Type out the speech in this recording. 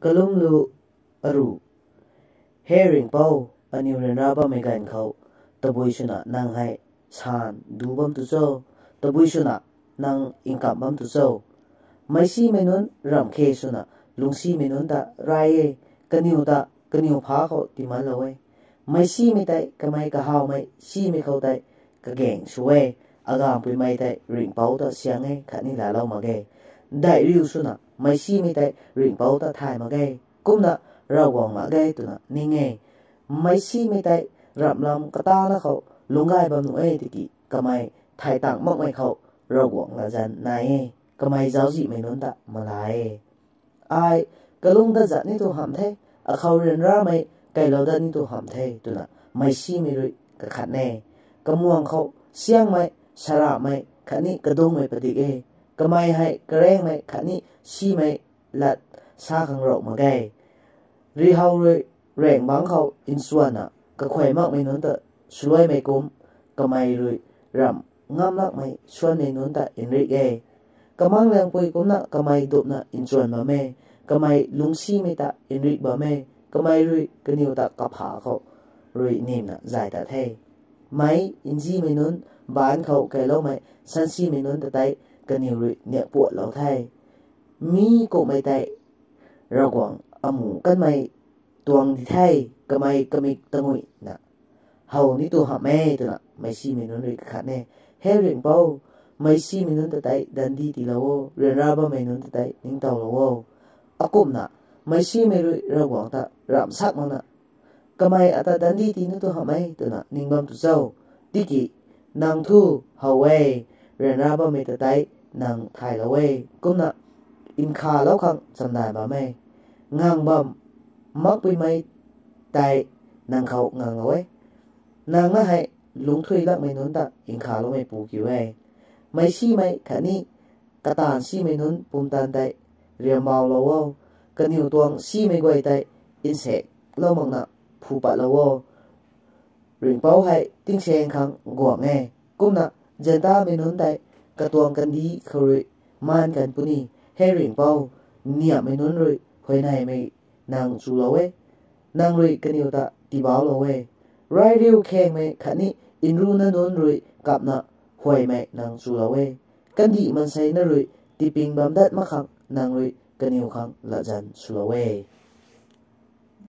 กลุ่มลูอรูเฮริงเป้าอันนี้เรียนรับไม่กันเขาตะบุยชนะนางให้ชานดูบัมตุโซตะบุยชนะนางอิงกับบัมตุโซไม่ซีเมนุนรำเคชนะลุงซีเมนุนตะไรกันนิวตะกันนิวพาเขาติมันละเว้ไม่ซีไม่ได้ก็ไม่ก็หาวไม่ซีไม่เขาได้ก็เก่งช่วยอากาศไปไม่ได้ริงเป้าตะเสียงขันนี่ลาเรามาเกได้ริวสุนะไม่ซีไม่ได้ริงเป้าตะถ่ายมาเกกุมนะเราหวังมาเกตัวนะนี่ไงไม่ซีไม่ได้รับลำกระตาแล้วเขาลุงไงบำหนุ่ยตะกี้ก็ไม่ถ่ายต่างมากไม่เขาเราหวังละจันนายก็ไม่เจ้าจีไม่นุนตะมาลายไอ้ก็ลุงตะจัดนี่ตัวหำเทเขาเรียนร่าไม่ไกลเราได้นี่ตัวหำเทตัวน่ะไม่ซีไม่รู้ก็ขัดแน่ก็ม่วงเขาเสียงไม่ฉลาดไม่ขัดนี่กระดุมไม่ปฏิเกก็ไม่ให้กระแรงไม่ขัดนี่ซีไม่ลัดซาขังเรามาไกรีเฮาเลยแรงบังเขาอินส่วนน่ะก็ข่อยมากไม่นุนตะช่วยไม่กุมก็ไม่รู้รำงามนักไม่ชวนไม่นุนตะอินริเกก็มั่งเรื่องปุยกุมน่ะก็ไม่ดุน่ะอินส่วนมาแม่ก็ไม่ลุงซีไม่ตะอินริบ่แม่ก็ไม่รู้ก็นิวตะกับผาเขารู้นิ่มน่ะใจตะเทไม่อินซีไม่นุนบ้านเขาไกลเราไม่สันซีไม่นุนตะไตก็นิวรู้เนี่ยปวดเราไทยมีก็ไม่ไตเรากวางอมูกันไม่ตวงที่ไทยก็ไม่ก็มีตะงุยน่ะเฮานี่ตัวหาแม่ตัวน่ะไม่ซีไม่นุนเลยขาดแน่เฮริงเป้าไม่ซีไม่นุนตะไตดันดีตีเราเรียนราบไม่นุนตะไตนิ่งเต่าเราอากุมน่ะไม่ซีไม่รู้เราหวังตะรำซักมันน่ะก็ไม่อัตดันดีตีนึกตัวหาไม่ตัวน่ะนิ่งบัมตุเจ้าดิกินางทูเฮาเวเรียนราบไม่ตะไตนางไทยเราเวกุมน่ะอินคาแล้วขังสำนายบ่แม่งางบัมมักไปไม่ไตนางเขางางเราเวนางน่ะให้ลุงทุยรักไม่นุนตะอินคาเราไม่ปูกี่เวไม่ซีไม่ขันนี่กระตานซีไม่นุนปุ่มตันไตเรียมเบาเรากันนิวตวงซีไม่กวยไตอินเสกเรามังน่ะผู้ปะเราริงเป้าให้ติ้งเชงคังกวงไงกุมน่ะเจนตาไม่นุนไตกระตวงกันดีเขาเลยมานกันปุนี่ให้ริงเป้าเนี่ยไม่นุนเลยหอยในไม่นางจูเรานางเลยกันนิวตะตีเบาเราไรเรียวแข่งไม่ขันนี่อินรูนั่นนุนเลยกับน่ะหอยไม่นางจูเรากันดีมันใส่นั่นเลยตีปิงบำดัดมาขังนางเลยกันนิวขังละจันสุลาเว